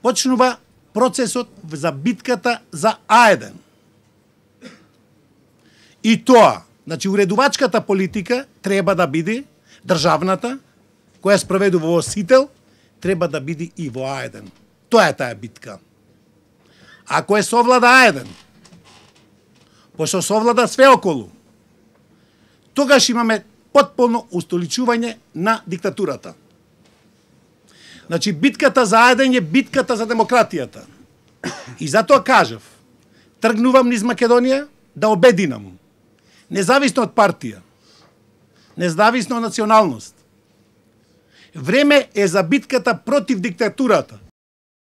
почнува процесот за битката за А1. И тоа, значи уредувачката политика треба да биде државната, која спроведува во Сител, треба да биде и во А1. Тоа е таа битка. Ако е совлада А1, пошто совлада све околу, тогаш имаме потполно устоличување на диктатурата. Значи, битката за А1 е битката за демократијата. И затоа кажав, тргнувам низ Македонија да обединам, независно од партија, независно од националност. Време е за битката против диктатурата.